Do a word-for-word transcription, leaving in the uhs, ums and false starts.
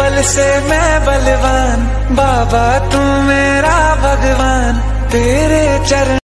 बल से मैं बलवान, बाबा तू मेरा भगवान, तेरे चरण